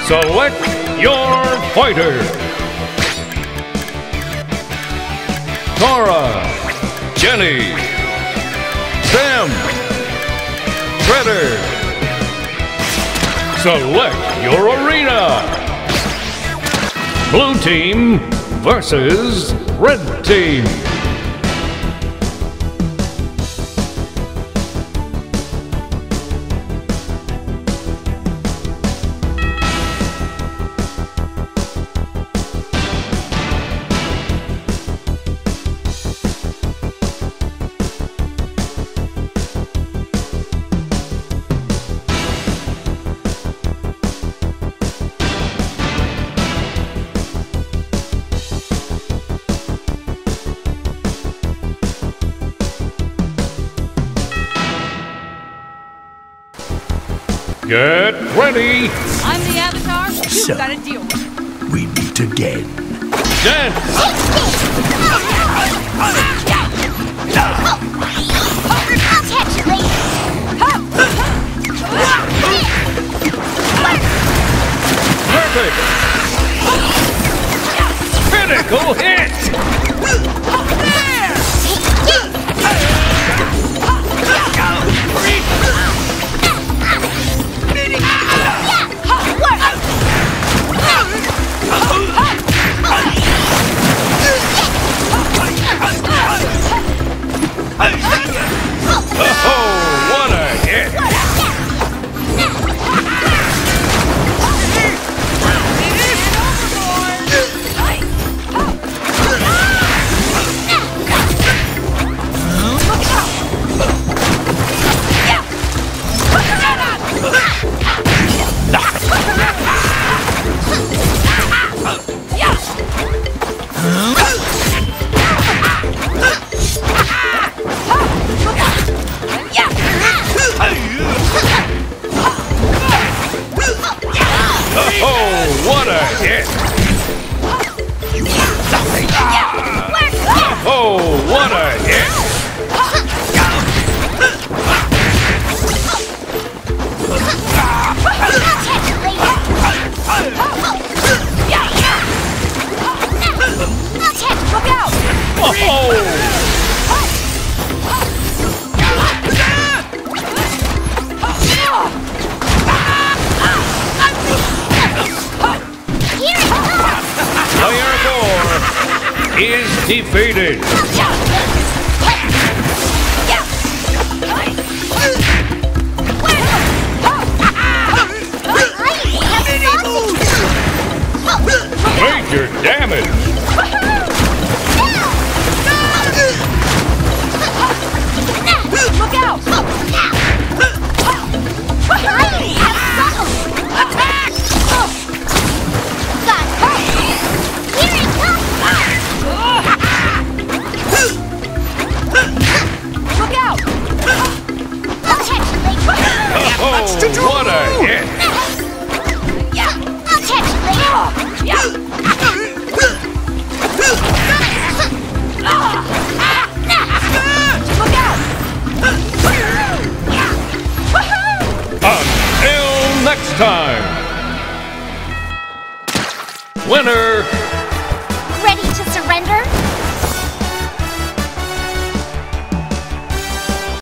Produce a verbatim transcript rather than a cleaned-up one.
Select your fighter. Korra, Jenny, Sam, Shredder. Select your arena. Blue team versus red team. Get ready! I'm the Avatar, you've So, got to deal with it. we meet again. Dance! Perfect! Critical hit! Oh, what a hit! Oh, what a hit! Oh, what a hit! Look out! Oh! Player four is defeated. Major damage. Look out! Attack! Look out! Oh, what a hit! I'll catch you later. Look out! Until next time. Winner